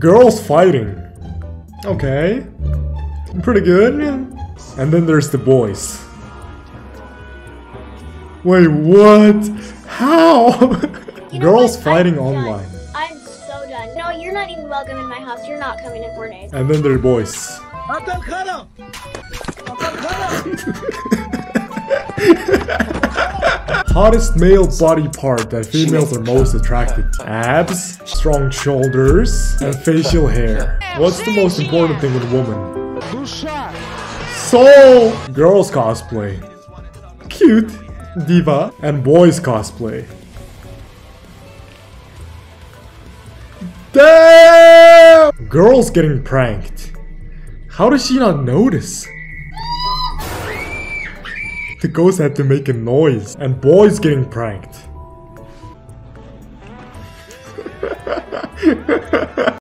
Girls fighting. Okay. Pretty good. And then there's the boys. Wait, what? How? Girls fighting online. I'm so done. No, you're not even welcome in my house. You're not coming in 4 days. And then there are boys. Hottest male body part that females are most attracted to. Abs, strong shoulders, and facial hair. What's the most important thing in a woman? Soul! Girls cosplay. Cute. Diva. And boys cosplay. Damn! Girls getting pranked. How does she not notice? The ghost had to make a noise. And boys getting pranked.